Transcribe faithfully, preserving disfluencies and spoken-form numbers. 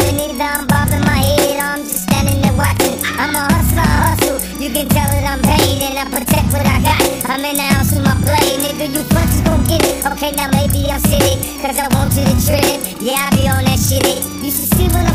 neither I'm bobbing my head, I'm just standing there watching. I'm a hustler, I hustle, you can tell that I'm paid, and I protect what I got. I'm in the house with my blade, nigga, you punches gon' get it. Okay, now maybe I'm silly, cause I want you to trip. Yeah, I be on that shit. You should see when